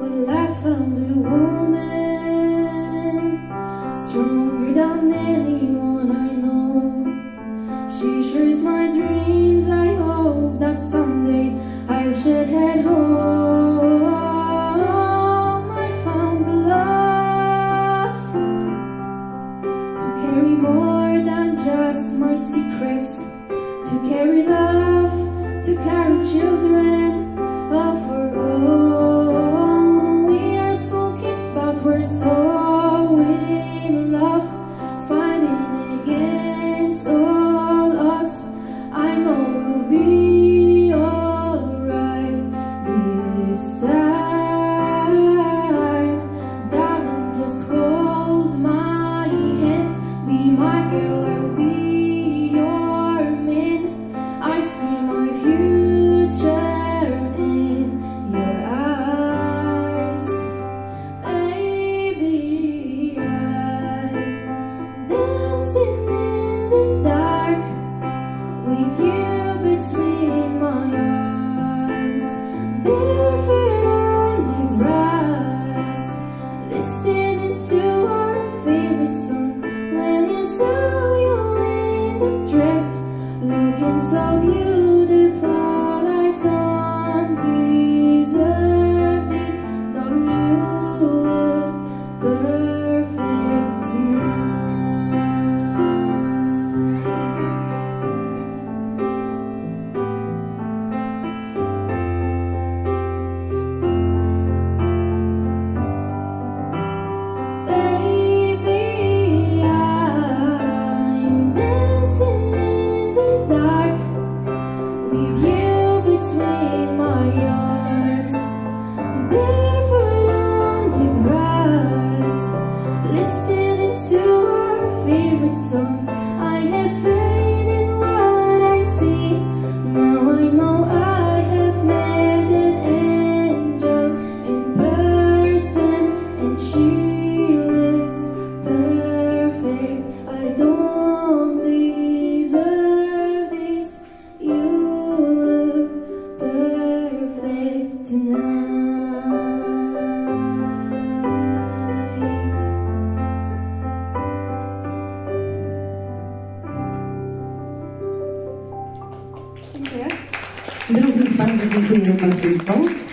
Well, I found a woman stronger than anyone I know. She shares my dreams. I hope that someday I should head home. I found the love to carry more than just my secrets, to carry love, to carry children of our own. We are still kids, but we're so in love, fighting against all odds. I know we'll be alright this time. Darling, just hold my hands, be my girl, I'll be your man. I see my future in your eyes, baby. I'm dancing in the dark with you between my arms, barefoot on the grass, listening to our favorite song. When you saw you in the dress, looking so beautiful, I don't deserve this. Don't you look perfect tonight? Baby, I'm dancing in the dark with you between my arms, barefoot on the grass, listening to our favorite song. I have faith in what I see. Now I know I have met an angel in person, and she looks perfect. I don't deserve this. You look perfect tonight. Również bardzo dziękuję bardzo.